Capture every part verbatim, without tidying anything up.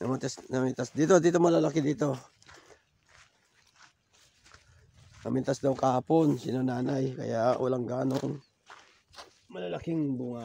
Namitas, namitas. Dito, dito malalaki dito. Namintas daw kahapon, sino nanay, kaya walang ganong malalaking bunga.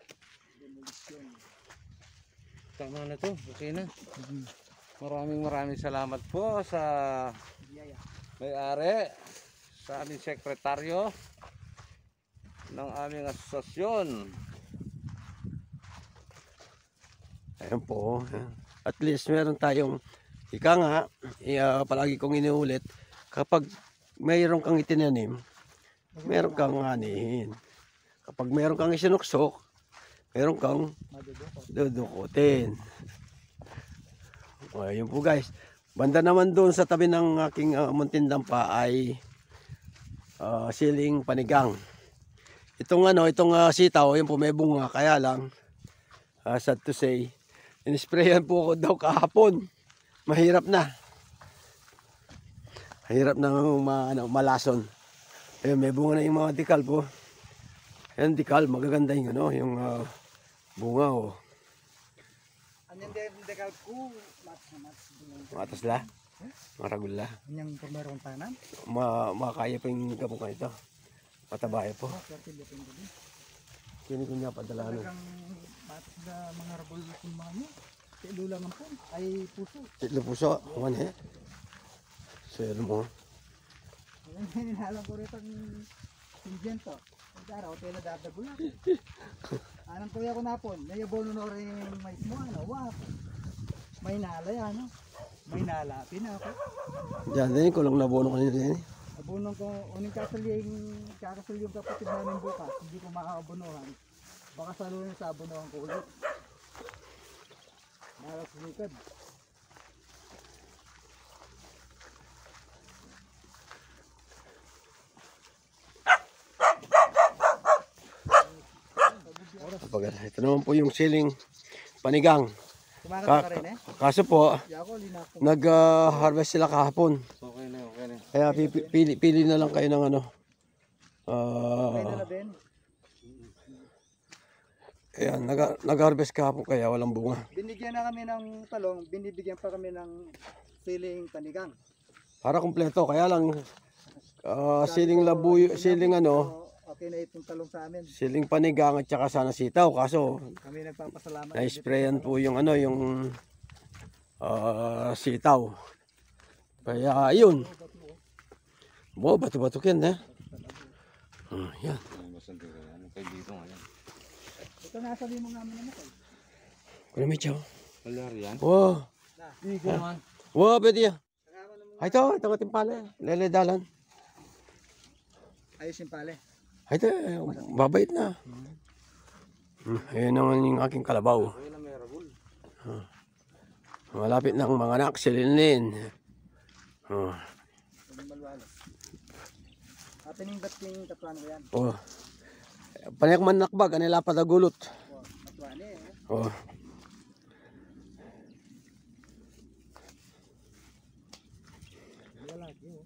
Tama na to, okay na. Maraming maraming salamat po sa may-ari, sa aming sekretaryo ng aming asosasyon. Ayan po. At least meron tayong, ika nga, uh, palagi kong inuulit, kapag mayroon kang itinanim, meron kang anihin. Kapag meron kang isinuksok, meron kang dudukutin. O, yun po guys. Banda naman doon sa tabi ng aking uh, muntindampa ay uh, siling panigang. Itong ano, itong uh, sitaw, yun po may bunga, kaya lang, uh, sad to say, inisprayan po ako daw kahapon. Mahirap na. Mahirap na ma, ano, malason. Ayun, may bunga na yung mga dikal po. Ayun, dikal, magaganda yung ano, yung uh, bunga oh. Anyan din dikal ko, matas na matas. Matas la? Maragula. Anyan kung meron tanan? Ma, makakaya pa yung kapunga ito. Matabaya po. Kini ko niya padala ano. Talagang matas na mga rabol kung mga nyo. Tilo lang po, ay puso. Tilo puso, kuman he. Sel mo. Hinahalang ko rito ng sinjento. Ang araw, tayo na dadagulan. Anong kuya ko napon, nayabono na rin mais mo, ano, wap. May nalay, ano. May nalapi na ako. Diyan din, kulang nabono ko nila yan. Abono ko, uning kasuling, kakasuli yung kapatid namin bukas. Hindi ko makakabonohan. Baka saluhin sa abonohan ko ulit. Malas likod. Kapag, ito naman po yung siling panigang. Kumakata ka rin eh. Kaso po, Yako, linako. nag-harvest uh, sila kahapon. Okay na, okay na. Kaya pipi- pili, pili na lang kayo ng ano. Uh, Okay na na din. Ayan, nag- nag-harvest kahapon kaya walang bunga. Binigyan na kami ng talong, binibigyan pa kami ng siling panigang. Para kumpleto, kaya lang uh, siling labuyo, siling ano, Okay na itong talong sa amin. siling panigang at saka sana sitaw. Kaso, Kami nagpapasalamat. na-sprayan po yung ano, yung uh, sitaw. Kaya yun. Bo, bato-bato yan eh. Uh, yan. Ito nasa limong namin naman. Kuya Micho. Wala yan. Wow. Igo man. Wow, pwede yan. Ay, ito, ito nga timpala. Leledalan. Ayos yung pale. Ay, ito, babait na. Hmm, ayun naman yung aking kalabaw. Uh, malapit na ang mga anak, silinin. Uh, Happening ba't yung tatuan ko yan? oh. Panayak man nakbag, anila patagulot. Tatuan eh. Oh. Wala yun.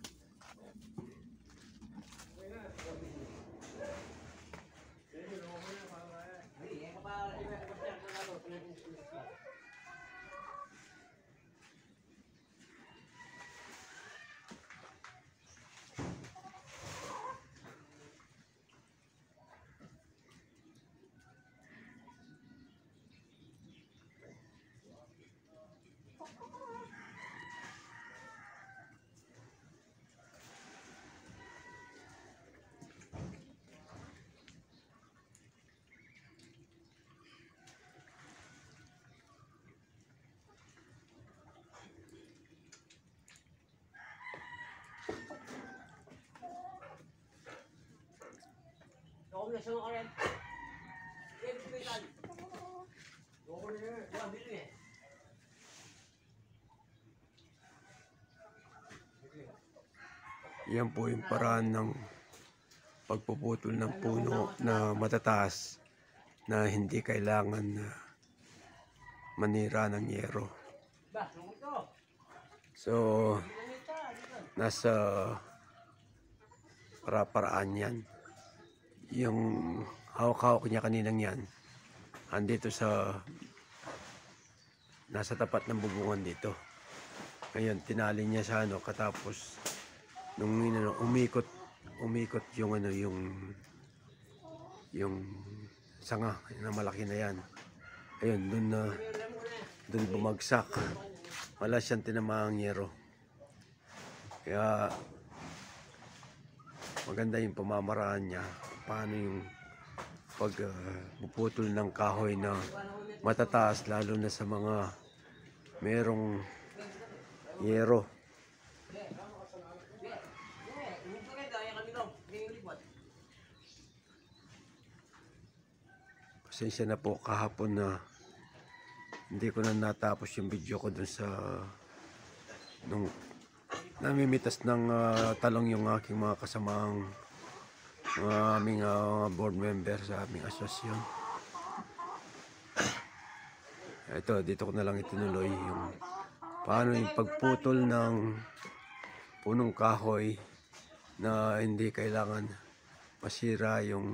Yan po yung paraan ng pagpuputol ng puno na matataas na hindi kailangan na manira ng yero. So, nasa para-paraan yan. Yung hawak-hawak niya kaninang yan, andito sa nasa tapat ng bubungan dito. Ngayon, tinali niya sa ano, katapos nung ano, umikot, umikot yung ano, yung yung sanga na malaki na yan. Ayun, dun na dun bumagsak. Wala siyang tinamaang yero. Kaya maganda yung pamamaraan niya. Paano yung pag uh, buputol ng kahoy na matataas, lalo na sa mga merong yero. Pasensya na po kahapon na hindi ko na natapos yung video ko dun sa nung namimitas ng uh, talong yung aking mga kasamaang mga aming uh, board member sa aming asosasyon. Ito, dito ko na lang itinuloy yung paano yung pagputol ng punong kahoy na hindi kailangan masira yung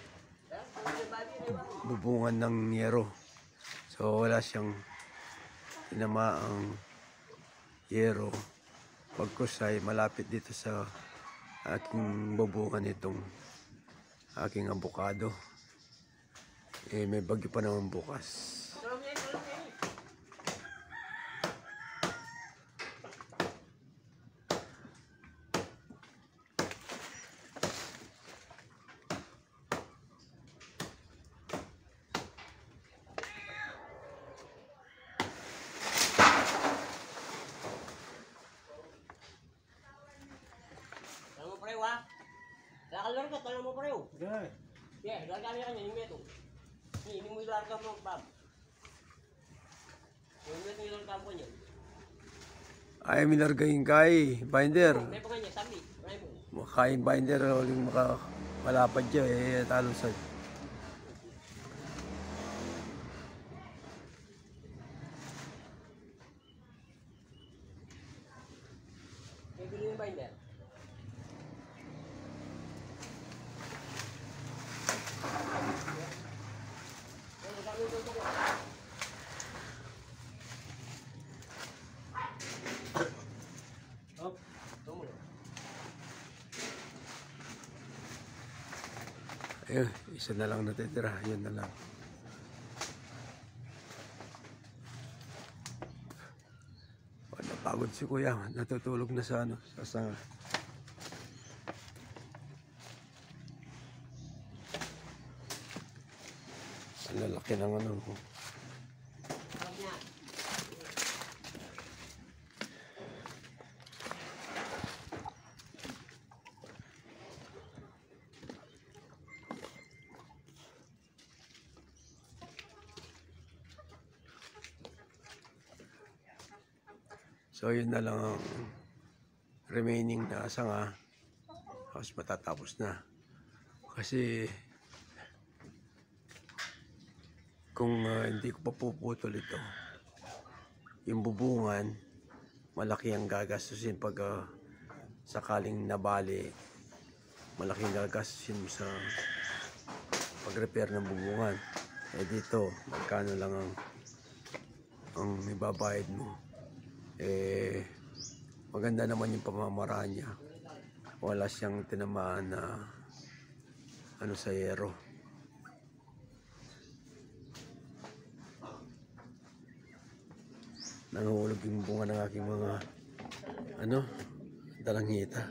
bubungan ng yero. So wala siyang tinamaang yero. Pagkus ay malapit dito sa aking bubungan itong aking abukado. Eh, may bagyo pa naman bukas. Lakalor ka, tanong mo pareho. Okay. Yeah, larga niya kanya, yung meto. Hindi mo ilarga mo ang pab. Yung meto yung larga mo niya. Ay, minargayin kay binder. May pa kanya, sabi. May mo. Makain binder, uling maka malapad dyan, eh, talo sa May bili yung binder. ayun, isa na lang natitira, yun na lang. Oh, napagod si kuya, natutulog na sa ano, sa sanga. Ang lalaki ng ano. So yun na lang ang remaining na sanga. Tapos matatapos na. Kasi kung uh, hindi ko pa puputol ito, yung bubungan, malaki ang gagastusin pag uh, sakaling nabali. Malaking gagastusin mo sa pag-repair ng bubungan. Eh dito, magkano lang ang ang ibabayad mo. Eh, maganda naman yung pamamaraan niya. Wala siyang tinamaan na ano sa yero. Nanguhulog yung bunga ng aking mga ano, dalanghita.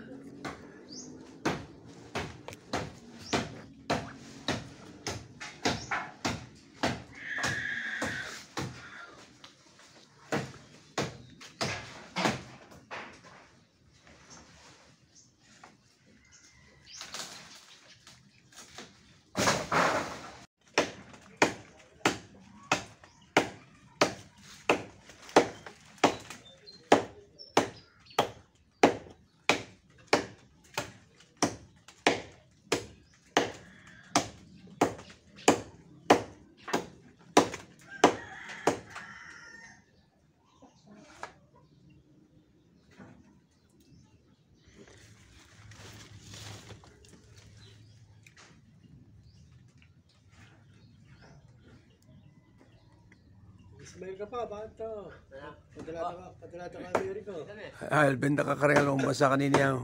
Ismail ka pa, bakit to? Padala ka, padala ka Ameriko. Ah, benda ka karengal mong basa kanina yan.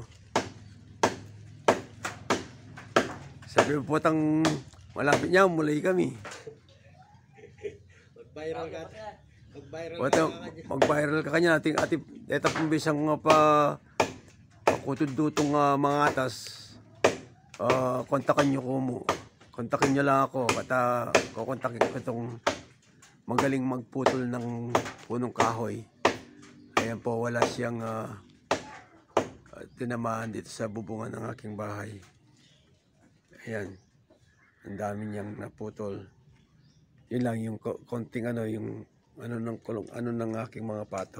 Sabi mo po tang malapit niya, mulay kami. Mag-viral ka. Mag-viral ka. Wata, mag-viral ka kanya. Ating, ating, eto pong bisang nga pa, pakutudutong uh, mga atas. Uh, kontakan nyo ko mo. Kontakin nyo lang ako. Kata, kukontakin ko itong magaling magputol ng punong kahoy. Ayan po, wala siyang uh, tinamaan dito sa bubungan ng aking bahay. Ayan. Ang dami niyang naputol. Yun lang yung konting ano, yung ano ng kulong, ano ng aking mga pato.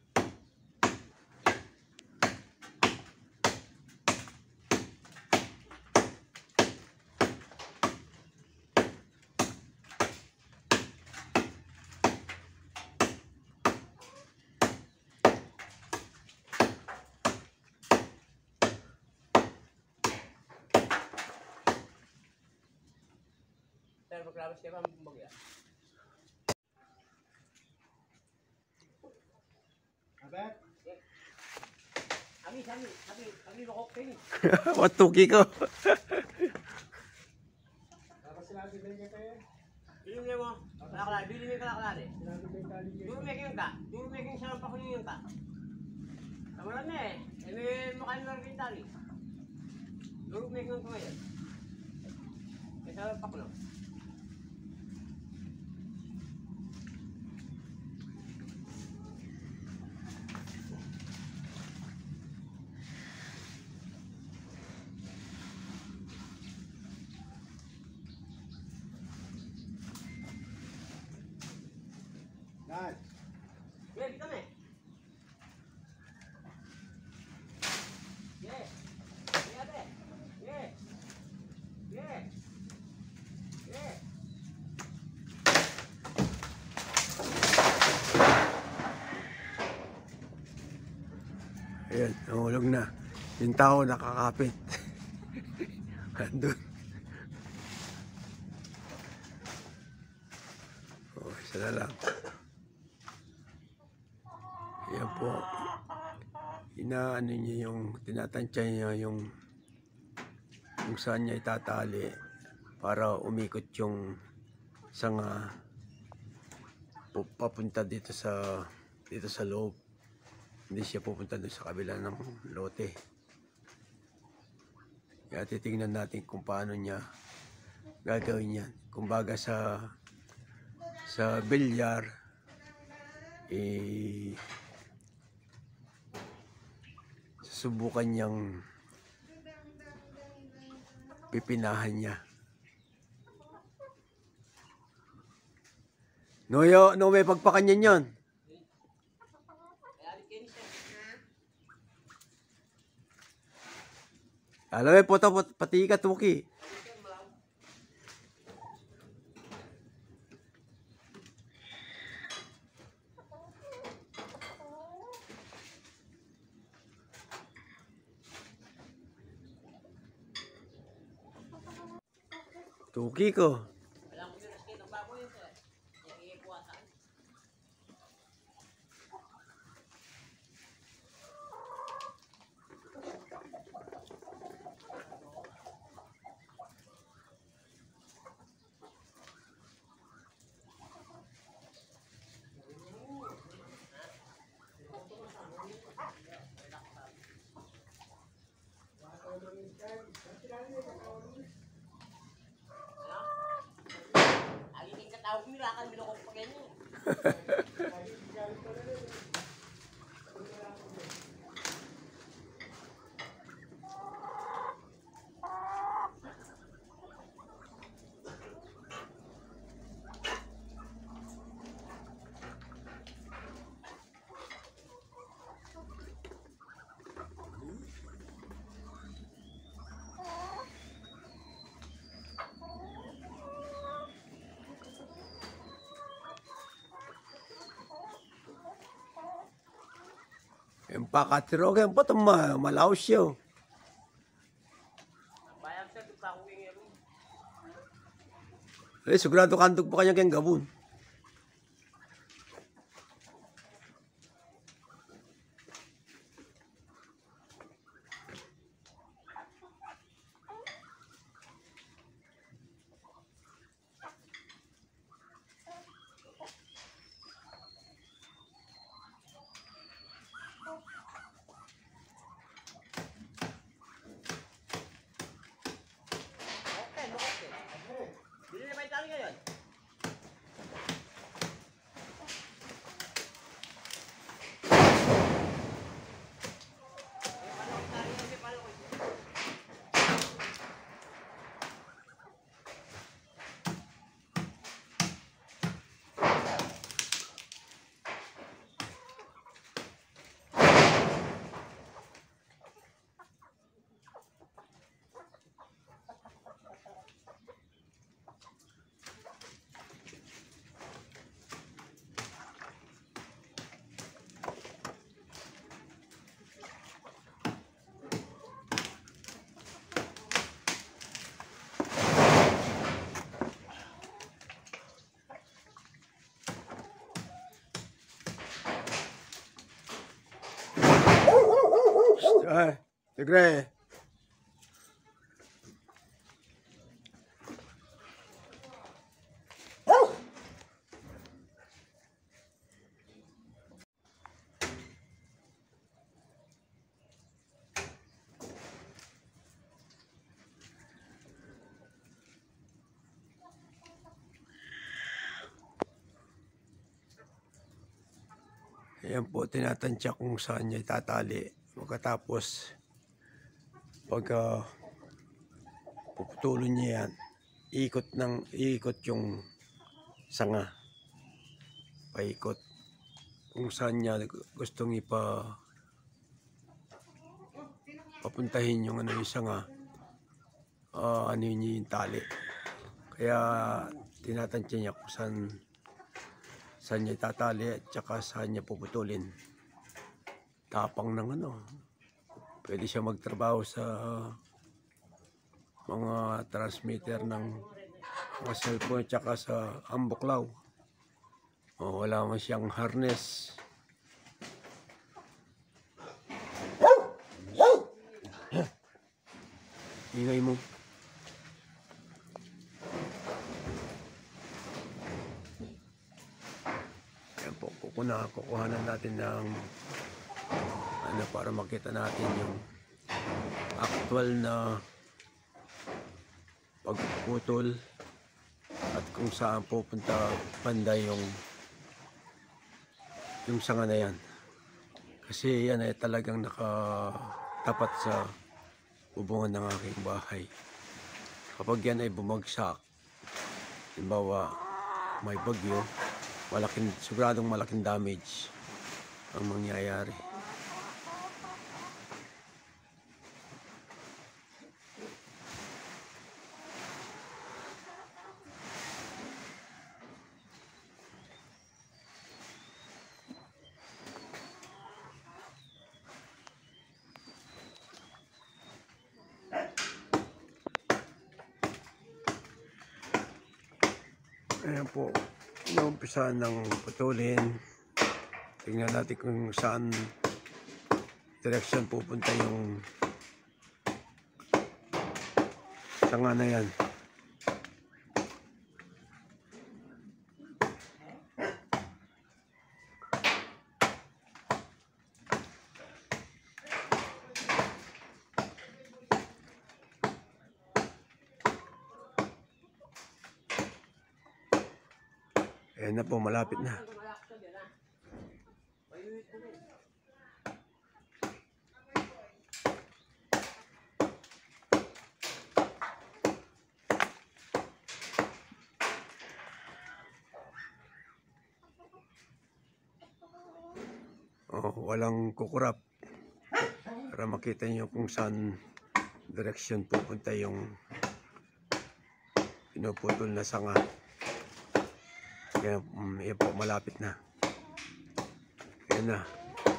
Pero maglabas kayo pa ang bagya. Abet? Ami, ami, ami, ami, lokok kayo. Watuki ko. Tapos sinabi ba niya kayo? Bili mo, kalakalari, bili mo yung kalakalari. Sinabi ba yung tali niya? Duro making ka, duro making siya ng pakunin ka. Tama na eh, eh may mukha na rin tali. Duro making ka ngayon. Eh sa pakulo. Dad, Yeah, kami. Yeah. Yeah, ate. Yeah. Yeah. Yeah. Ayan, nahulog na. Yung tao nakakapit. Andun. Oh, isa na lang. Ayan po. Inaano niya yung, tinatansya niya yung kung saan niya itatali para umikot yung sanga pu- papunta dito sa dito sa loob. Hindi siya pupunta doon sa kabila ng lote. Kaya titingnan natin kung paano niya gagawin yan. Kumbaga sa sa bilyar, eh, susubukan niyang pipinahan niya. No, yo, no may pagpakanyan yon. Alam mo, poto, pot, pati ka, tuki. Tuki ko. Alam ko yung skate ng baboy yun sir. Yung iipuwasan. Agiging katawag nila, kan minukok pa ganyan. Yung pakatiro, kaya po ito malaos siya. Bayang sir, pa akong ingero. Eh, sigurado kantog pa kanya kayang gabon. Ay, tigre. Ayan po, tinatansya kung saan niya itatali. Pagkatapos, pagka puputulin niya yan, ikot ng ikot yung sanga. Paikot. Kung saan niya gustong ipa papuntahin yung ano yung sanga, uh, ano yun yung tali. Kaya tinatansya niya kung saan saan niya itatali at saka saan niya puputulin. Tapang ng ano. Pwede siya magtrabaho sa mga transmitter ng mga cellphone at saka sa ambuklaw. O, wala man siyang harness. Ingay mo. Ayan po, kukuna, kukuhanan natin ng ano para makita natin yung actual na pagputol at kung saan pupunta banda yung yung sanga na yan. Kasi yan ay talagang nakatapat sa bubungan ng aking bahay. Kapag yan ay bumagsak, halimbawa may bagyo, malaking, siguradong malaking damage ang mangyayari. Ayan po, inuumpisahan ng putulin. Tingnan natin kung saan direction pupunta yung sanga na yan. Ayan na po, malapit na. Oh, walang kukurap para makita niyo kung saan direksyon pupunta yung pinuputol na sanga. Kaya um, yan po, malapit na. Yan na.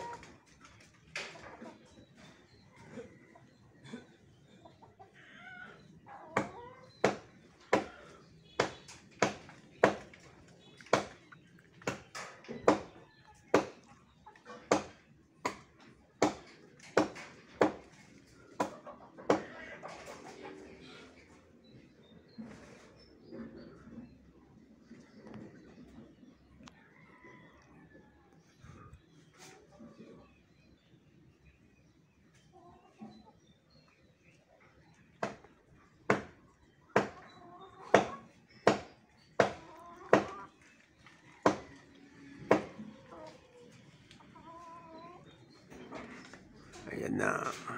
Ayan na.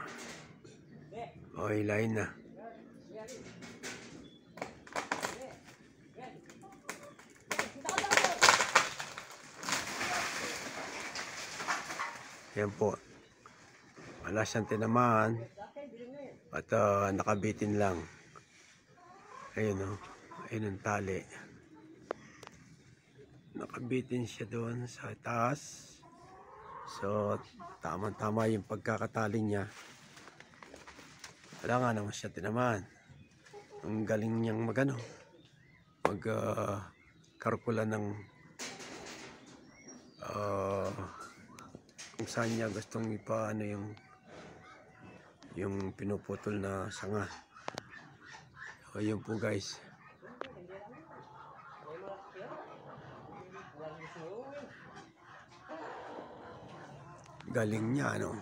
O, hilahin na. Ayan po. Wala siyang tinamaan. At uh, nakabitin lang. Ayun o. Ayun ang tali. Nakabitin siya doon sa taas. So, tama-tama yung pagkakatali niya. Wala nga naman siya tinamaan. Ang galing niyang magano. Mag uh, kalkula ng uh, kung saan niya gustong ipaano yung yung pinuputol na sanga. So yun po guys. Galing niya ano.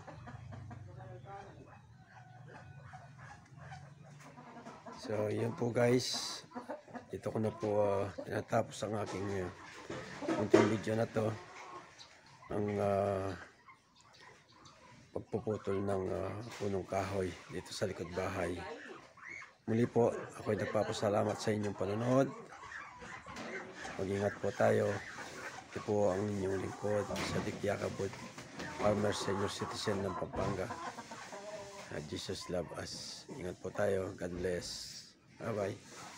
So yun po guys. Dito ko na po uh, tinatapos ang aking uh, munting video na to. Ang uh, pagpuputol ng uh, punong kahoy dito sa likod bahay. Muli po, ako'y nagpapasalamat sa inyong panonood. Mag-ingat po tayo. Ito po ang inyong lingkod sa Dikyakabud, Farmer Senior Citizen ng Pampanga. Uh, Jesus love us. Ingat po tayo. God bless. Bye bye.